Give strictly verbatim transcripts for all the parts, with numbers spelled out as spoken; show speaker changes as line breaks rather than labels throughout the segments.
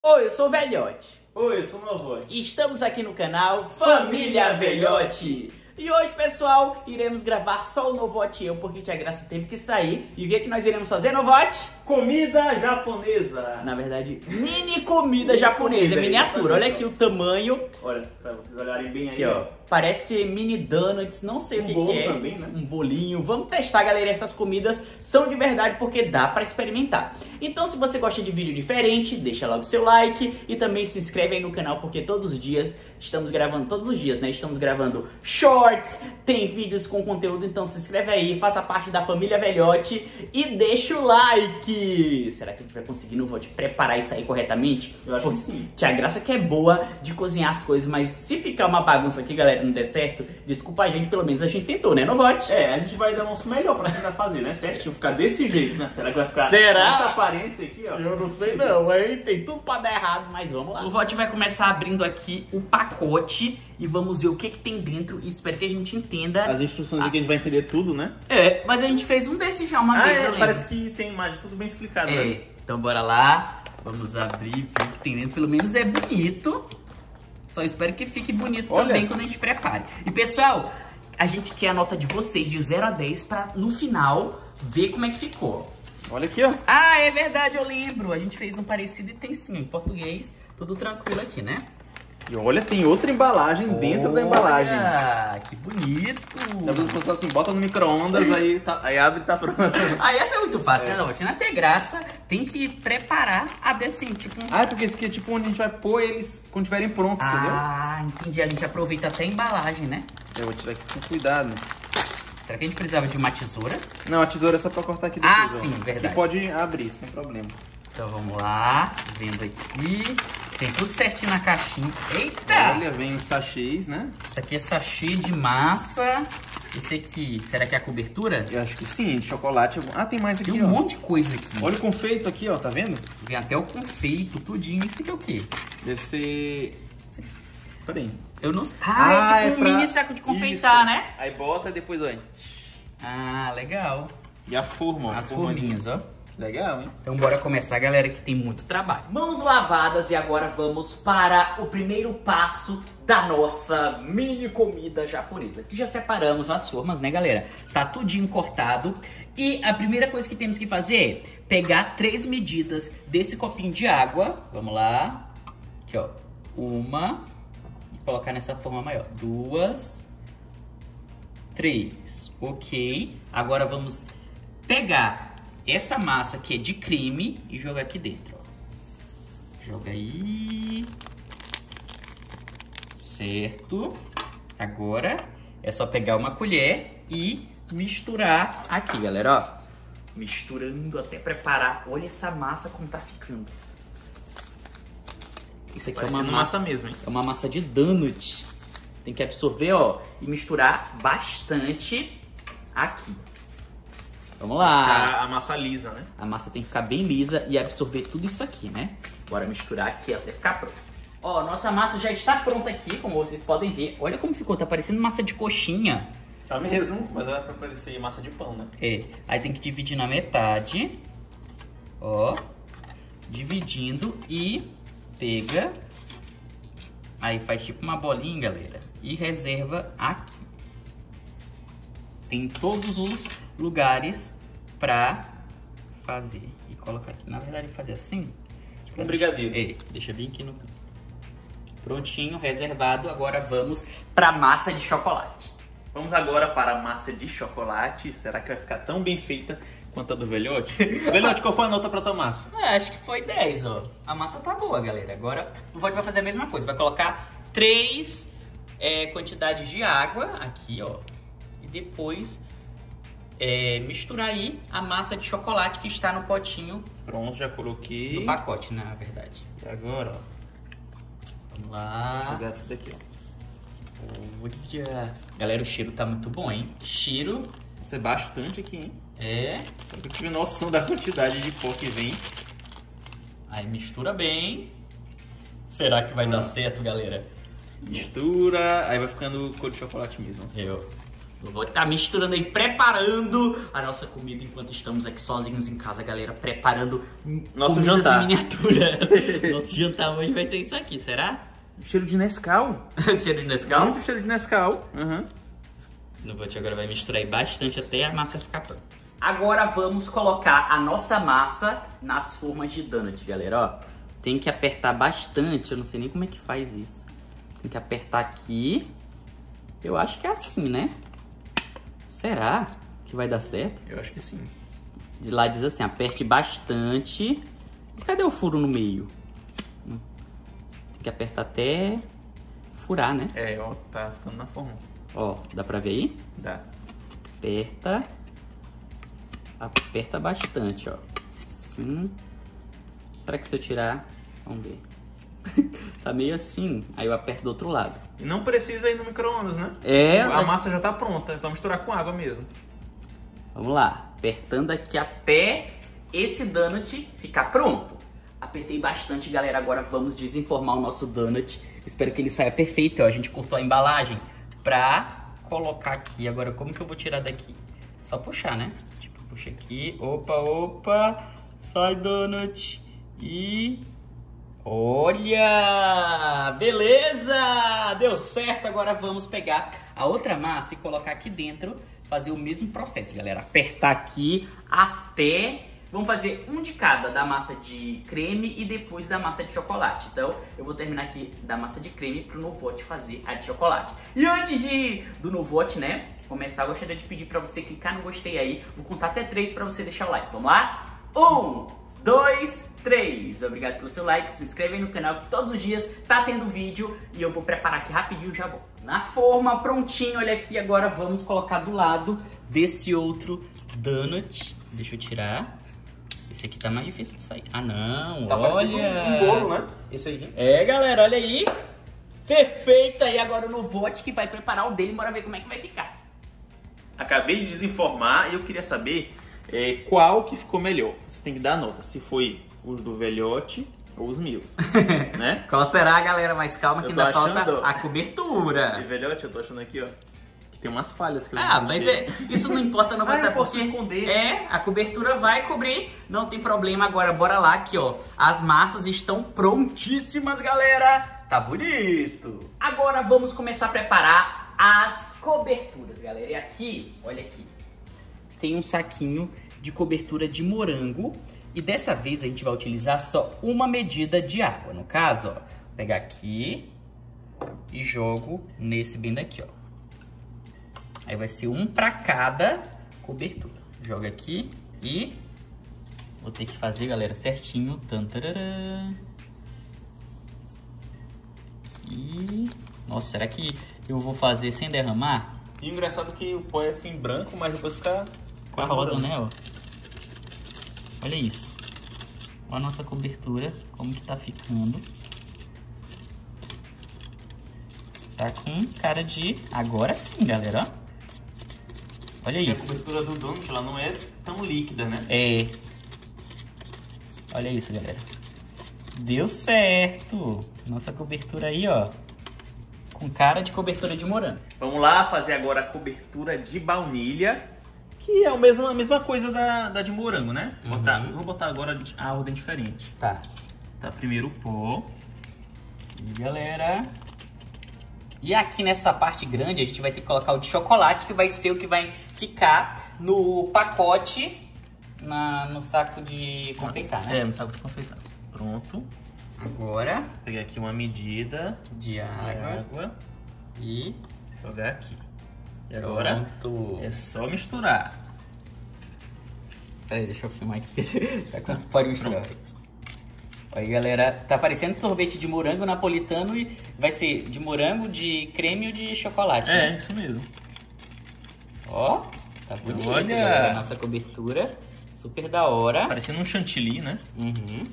Oi, eu sou o Velhote.
Oi, eu sou o Novote.
E estamos aqui no canal Família Velhote. E hoje, pessoal, iremos gravar só o Novote e eu, porque Tia Graça teve que sair. E o que é que nós iremos fazer, Novote?
Comida japonesa.
Na verdade, mini comida
Mini
japonesa,
comida,
miniatura. Olha aqui o tamanho.
Olha, pra vocês olharem bem
Aqui,
aí,
ó. Parece mini donuts, não sei
Um
o que,
bolo
que é.
também, né?
Um bolinho. Vamos testar, galera. Essas comidas são de verdade porque dá pra experimentar. Então, se você gosta de vídeo diferente, deixa logo seu like e também se inscreve aí no canal porque todos os dias estamos gravando, todos os dias, né? Estamos gravando shorts, tem vídeos com conteúdo, então se inscreve aí, faça parte da Família Velhote e deixa o like. Será que a gente vai conseguir, não vou te preparar isso aí corretamente?
Eu acho que sim.
Tia Graça que é boa de cozinhar as coisas, mas se ficar uma bagunça aqui, galera, não der certo, desculpa a gente, pelo menos a gente tentou, né, Novote?
É, a gente vai dar o nosso melhor pra tentar fazer, né? Certinho, ficar desse jeito, né? Será que vai ficar
Será?
essa aparência aqui, ó?
Eu não sei não, hein? Tem tudo pra dar errado, mas vamos lá. O Novote vai começar abrindo aqui o pacote e vamos ver o que que tem dentro e espero que a gente entenda.
As instruções aqui a gente vai entender tudo, né?
É, mas a gente fez um desses já uma
ah,
vez,
é,
eu lembro.
parece que tem imagem, tudo bem explicado,
É,
né?
então bora lá, vamos abrir, ver o que tem dentro, pelo menos é bonito. Só espero que fique bonito
Olha.
também quando a gente prepare. E pessoal, a gente quer a nota de vocês de zero a dez pra no final ver como é que ficou.
Olha aqui, ó.
Ah, é verdade, eu lembro. A gente fez um parecido e tem sim, em português, tudo tranquilo aqui, né?
E olha, tem outra embalagem dentro da embalagem.
Olha, que bonito.
Dá pra você assim, bota no micro-ondas, aí, tá, aí abre e tá pronto.
Ah, essa é muito fácil, né, Novote? Não tem graça, tem que preparar, abre assim, tipo... Um...
Ah, é porque esse aqui é tipo onde a gente vai pôr eles quando estiverem prontos, entendeu?
Ah, entendi. A gente aproveita até a embalagem, né?
Eu vou tirar aqui com cuidado.
Será que a gente precisava de uma tesoura?
Não, a tesoura é só pra cortar aqui depois.
Ah,
ó.
sim, verdade.
E pode abrir, sem problema.
Então vamos lá, vendo aqui. Tem tudo certinho na caixinha. Eita!
Olha, vem os sachês, né?
Isso aqui é sachê de massa. Esse aqui, será que é a cobertura?
Eu acho que sim, de chocolate. Ah, tem mais aqui,
Tem um
ó.
monte de coisa aqui.
Olha o confeito aqui, ó, tá vendo?
Vem até o confeito, tudinho. Isso aqui é o quê?
Deve ser... Peraí.
Eu não sei. Ah, é tipo um
pra-
mini saco de confeitar,
Isso.
né?
Aí bota e depois, ó.
Ah, legal.
E a forma, ó.
As
Forma
forminhas, ó.
Legal, hein?
Então bora começar, galera, que tem muito trabalho. Mãos lavadas e agora vamos para o primeiro passo da nossa mini comida japonesa. Que já separamos as formas, né, galera? Tá tudinho cortado. E a primeira coisa que temos que fazer é pegar três medidas desse copinho de água. Vamos lá. Aqui, ó. Uma. E colocar nessa forma maior. Duas. Três. Ok. Agora vamos pegar essa massa que é de creme e jogar aqui dentro, ó. Joga aí. Certo. Agora é só pegar uma colher e misturar aqui, galera, ó. Misturando até preparar. Olha essa massa como tá ficando. Isso aqui é uma
Parecendo
massa,
massa mesmo, hein?
é uma massa de donut. Tem que absorver, ó, e misturar bastante aqui. Vamos lá.
A, a massa lisa, né?
A massa tem que ficar bem lisa e absorver tudo isso aqui, né? Bora misturar aqui até ficar pronto. Ó, nossa massa já está pronta aqui, como vocês podem ver. Olha como ficou, tá parecendo massa de coxinha.
Tá mesmo, mas vai pra parecer massa de pão, né?
É, aí tem que dividir na metade. Ó, dividindo e pega. Aí faz tipo uma bolinha, galera. E reserva aqui. Tem todos os lugares pra fazer. E colocar aqui. Na verdade, fazer assim.
Tipo um brigadeiro.
É, deixa bem aqui no canto. Prontinho, reservado. Agora vamos pra massa de chocolate.
Vamos agora para a massa de chocolate. Será que vai ficar tão bem feita quanto a do Velhote? Velhote, qual foi a nota pra tua massa?
É, acho que foi dez, ó. A massa tá boa, galera. Agora o Vote vai fazer a mesma coisa. Vai colocar três é, quantidades de água aqui, ó. E depois é, misturar aí a massa de chocolate que está no potinho.
Pronto, já coloquei.
No pacote, na verdade.
E agora, ó.
Vamos lá.
Vou pegar tudo aqui, ó.
Olha. Galera, o cheiro tá muito bom, hein? Cheiro.
Isso é bastante aqui, hein?
É.
Eu tive noção da quantidade de pó que vem.
Aí mistura bem. Será que vai dar certo, galera?
Mistura, aí vai ficando cor de chocolate mesmo.
Eu. Eu vou estar misturando aí, preparando a nossa comida enquanto estamos aqui sozinhos em casa, galera. Preparando
nosso jantar
em miniatura. Nosso jantar hoje vai ser isso aqui, será?
Cheiro de Nescau.
Cheiro de Nescau?
Muito cheiro de Nescau. Uhum.
No bote agora vai misturar aí bastante até a massa ficar pronta. Agora vamos colocar a nossa massa nas formas de donut, galera, ó. Tem que apertar bastante, eu não sei nem como é que faz isso. Tem que apertar aqui. Eu acho que é assim, né? Será que vai dar certo?
Eu acho que sim.
De lá diz assim, aperte bastante. E cadê o furo no meio? Tem que apertar até furar, né?
É, ó, tá ficando na forma.
Ó, dá pra ver aí?
Dá.
Aperta. Aperta bastante, ó. Assim. Será que se eu tirar... Vamos ver. Tá meio assim. Aí eu aperto do outro lado.
E não precisa ir no micro-ondas, né?
É.
A
mas...
massa já tá pronta. É só misturar com água mesmo.
Vamos lá. Apertando aqui até esse donut ficar pronto. Apertei bastante, galera. Agora vamos desenformar o nosso donut. Espero que ele saia perfeito. Ó, a gente cortou a embalagem pra colocar aqui. Agora, como que eu vou tirar daqui? Só puxar, né? Tipo, puxa aqui. Opa, opa. Sai, donut. E... olha! Beleza! Deu certo. Agora vamos pegar a outra massa e colocar aqui dentro. Fazer o mesmo processo, galera. Apertar aqui até... Vamos fazer um de cada, da massa de creme e depois da massa de chocolate. Então, eu vou terminar aqui da massa de creme pro Novote fazer a de chocolate. E antes de do Novote, né, começar, eu gostaria de pedir pra você clicar no gostei aí. Vou contar até três pra você deixar o like. Vamos lá? Um, dois, três. Obrigado pelo seu like. Se inscreve aí no canal que todos os dias tá tendo vídeo. E eu vou preparar aqui rapidinho, já vou. Na forma, prontinho, olha aqui. Agora vamos colocar do lado desse outro donut. Deixa eu tirar. Esse aqui tá mais difícil de sair. Ah, não,
tá
olha.
um bolo, né? Esse aí.
É, galera, olha aí. Perfeito. Aí agora o Novote que vai preparar o dele. Bora ver como é que vai ficar.
Acabei de desenformar e eu queria saber é, qual que ficou melhor. Você tem que dar nota. Se foi os do velhote ou os meus, né?
Qual será, galera? Mas calma que
Eu tô
ainda falta
achando-
a cobertura.
De velhote, eu tô achando aqui, ó, que tem umas falhas que eu
Ah,
não
mas
achei.
é, isso não importa, não vai
Ah,
ser
eu posso
porque
esconder.
é, a cobertura vai cobrir, não tem problema. Agora bora lá aqui, ó. As massas estão prontíssimas, galera. Tá bonito. Agora vamos começar a preparar as coberturas, galera. E aqui, olha aqui. Tem um saquinho de cobertura de morango e dessa vez a gente vai utilizar só uma medida de água. No caso, ó, vou pegar aqui e jogo nesse bem daqui, ó. Aí vai ser um para cada cobertura. Joga aqui e vou ter que fazer, galera, certinho. Tantararã. Aqui. Nossa, será que eu vou fazer sem derramar?
E o engraçado é que o pó é assim branco, mas depois fica
Com a roda, né, ó. Olha isso. Olha a nossa cobertura, como que tá ficando. Tá com cara de... Agora sim, galera, ó. Olha
E a
isso.
cobertura do donut, ela não é tão líquida, né?
É. Olha isso, galera. Deu certo. Nossa cobertura aí, ó. Com cara de cobertura de morango.
Vamos lá fazer agora a cobertura de baunilha, que é o mesmo, a mesma coisa da, da de morango, né?
Uhum.
Botar, vou botar agora a ordem diferente.
Tá.
Tá, primeiro o pó.
E galera... E aqui nessa parte grande a gente vai ter que colocar o de chocolate, que vai ser o que vai ficar no pacote, na, no saco de confeitar, né?
É, no saco de confeitar. Pronto.
Agora,
Vou pegar aqui uma medida
de
de
água
água,
e
jogar aqui. E agora
pronto.
é só misturar.
Peraí, deixa eu filmar aqui. Tá com- Pode misturar. Aí, galera, tá parecendo sorvete de morango napolitano e vai ser de morango, de creme ou de chocolate,
É,
né?
isso mesmo.
Ó, tá bonito,
Olha!
galera, a nossa cobertura. Super da hora.
Parecendo um chantilly, né?
Uhum.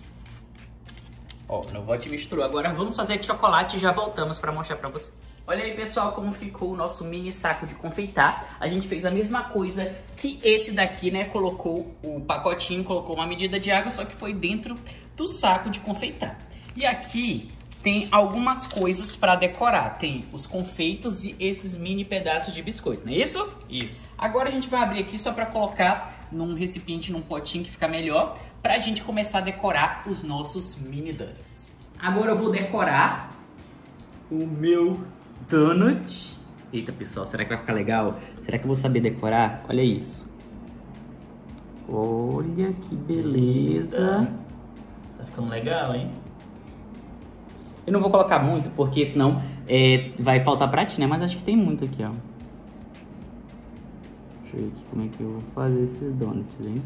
Ó, não vou te misturar. Agora vamos fazer de chocolate e já voltamos pra mostrar pra vocês. Olha aí, pessoal, como ficou o nosso mini saco de confeitar. A gente fez a mesma coisa que esse daqui, né? Colocou o pacotinho, colocou uma medida de água, só que foi dentro do saco de confeitar. E aqui tem algumas coisas pra decorar. Tem os confeitos e esses mini pedaços de biscoito, não é isso?
Isso.
Agora a gente vai abrir aqui só pra colocar num recipiente, num potinho que fica melhor, pra gente começar a decorar os nossos mini donuts. Agora eu vou decorar o meu donut. Eita, pessoal, será que vai ficar legal? Será que eu vou saber decorar? Olha isso. Olha que beleza.
Tá ficando legal, hein?
Eu não vou colocar muito, porque senão é, vai faltar pra ti, né? Mas acho que tem muito aqui, ó. Deixa eu ver aqui como é que eu vou fazer esses donuts, hein?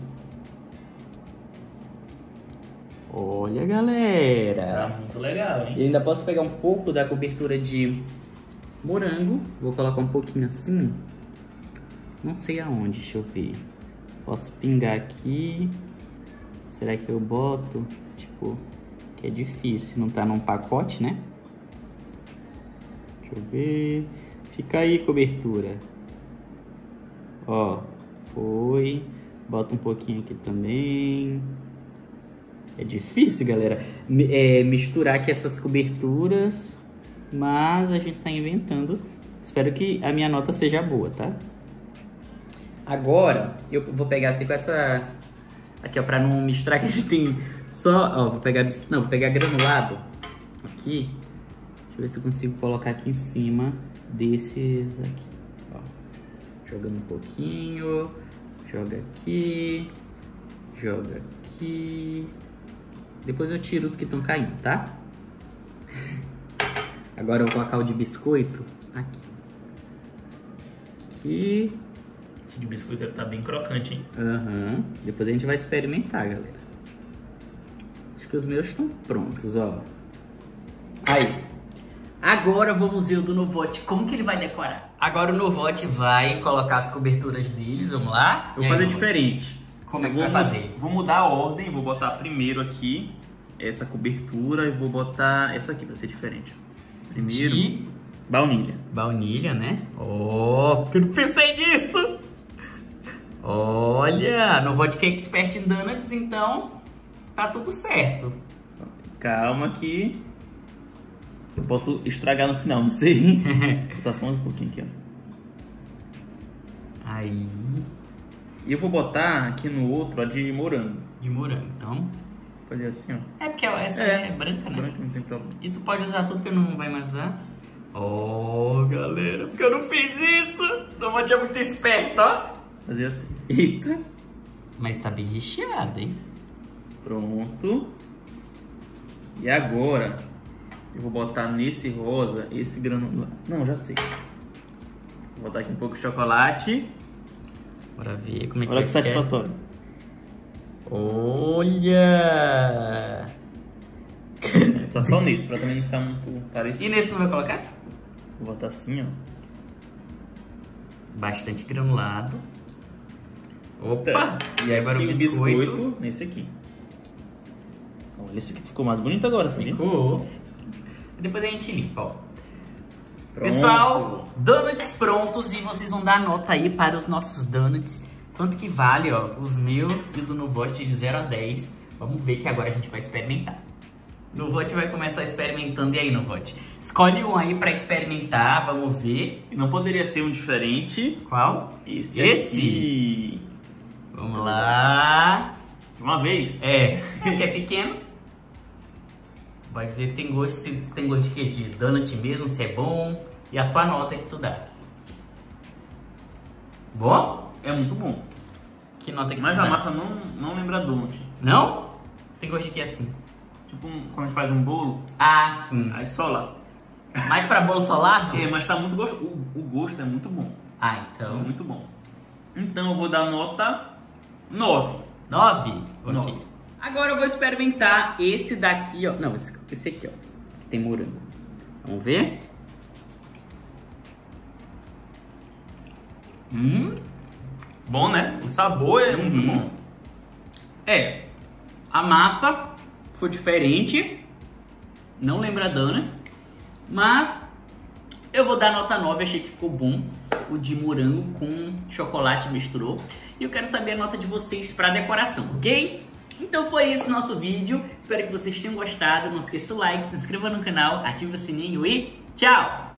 Olha, galera!
Tá muito legal, hein?
E ainda posso pegar um pouco da cobertura de morango. Vou colocar um pouquinho assim. Não sei aonde, deixa eu ver. Posso pingar aqui. Será que eu boto? Tipo, que é difícil, não tá num pacote, né? Deixa eu ver. Fica aí, cobertura. Ó, foi. Bota um pouquinho aqui também. É difícil, galera, é, misturar aqui essas coberturas, mas a gente tá inventando. Espero que a minha nota seja boa, tá? Agora, eu vou pegar assim com essa... Aqui, ó, pra não misturar, que a gente tem só... Ó, vou pegar... Não, vou pegar granulado aqui. Deixa eu ver se eu consigo colocar aqui em cima desses aqui. Ó, jogando um pouquinho. Joga aqui. Joga aqui. Depois eu tiro os que estão caindo, tá? Agora eu vou colocar o de biscoito aqui. Aqui.
Esse de biscoito tá bem crocante, hein?
Aham. Uhum. Depois a gente vai experimentar, galera. Acho que os meus estão prontos, ó. Aí. Agora vamos ver o do Novote, como que ele vai decorar. Agora o Novote vai colocar as coberturas deles, vamos lá?
Eu vou fazer diferente.
Como é que
vou
tu vai fazer?
Vou mudar a ordem, vou botar primeiro aqui essa cobertura e vou botar essa aqui pra ser diferente. Primeiro,
de
baunilha.
Baunilha, né? Oh, porque eu não pensei nisso! Olha, Novote que é expert em donuts, então tá tudo certo.
Calma que eu posso estragar no final, não sei. Vou botar só um pouquinho aqui, ó.
Aí...
E eu vou botar aqui no outro a de morango.
De morango, então.
Vou fazer assim, ó.
É porque essa é, é branca, né?
Branca, não tem problema.
E tu pode usar tudo que não vai mais usar. Oh, galera, porque eu não fiz isso? Novote é muito esperto, ó.
Fazer assim. Eita.
Mas tá bem recheado, hein?
Pronto. E agora eu vou botar nesse rosa esse granulado. Não, já sei. Vou botar aqui um pouco de chocolate.
Bora ver como é que
Olha
vai
que
ficar.
satisfatório.
Olha!
Tá só nesse, pra também não ficar muito parecido.
E nesse tu não vai colocar?
Vou botar assim, ó.
Bastante granulado. Opa!
E aí
agora o
o
biscoito.
biscoito nesse aqui. Olha, esse aqui ficou mais bonito agora, sabia?
Ficou. Depois a gente limpa, ó.
Pronto.
Pessoal, donuts prontos e vocês vão dar nota aí para os nossos donuts. Quanto que vale, ó, os meus e o do Novote de zero a dez. Vamos ver que agora a gente vai experimentar. Novote vai começar experimentando. E aí, Novote? Escolhe um aí para experimentar, vamos ver.
E não poderia ser um diferente.
Qual?
Esse.
Esse?
Aqui.
Vamos lá.
De uma vez?
É, que é pequeno. Vai dizer que tem gosto, se tem gosto de quê? De donut mesmo, se é bom. E a tua nota que tu dá. Bom?
É muito bom.
Que nota que
Mas
tu
a
dá?
massa não, não lembra donut.
Não? Tem gosto de quê assim?
Tipo, um, quando a gente faz um bolo,
Ah, sim.
aí só lá.
Mais pra bolo solado?
É, mas tá muito gostoso. O, o gosto é muito bom.
Ah,
É
então.
muito bom. Então eu vou dar nota nove.
Nove? Ok.
Nove.
Agora eu vou experimentar esse daqui, ó. Não, esse, esse aqui, ó. Que tem morango. Vamos ver? Hum.
Bom, né? O sabor é muito
Uhum.
bom.
É. A massa foi diferente. Não lembra donuts. Mas eu vou dar nota nove. Achei que ficou bom. O de morango com chocolate misturou. E eu quero saber a nota de vocês para decoração, ok? Então foi isso o nosso vídeo. Espero que vocês tenham gostado. Não esqueça o like, se inscreva no canal, ative o sininho e tchau!